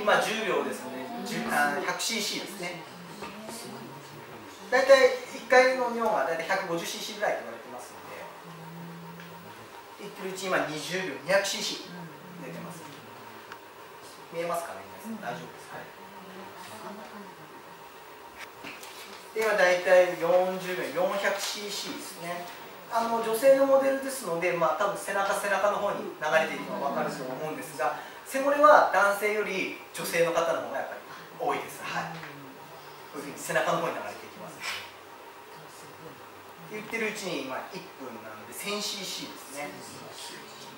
今10秒ですので 100cc ですね。だいたい1回の尿がだいたい 150cc ぐらいと言われてますので、言ってるうちに今20秒 200cc 出てます。見えますかね、皆さん。大丈夫ですか。で今だいたい40秒 400cc ですね。女性のモデルですので、多分背中の方に流れているのが分かると思うんですが、背漏れは男性より女性の方の方がやっぱり多いです。はい、こういうふうに背中の方に流れていきます。言ってるうちに今1分なので 1000cc ですね。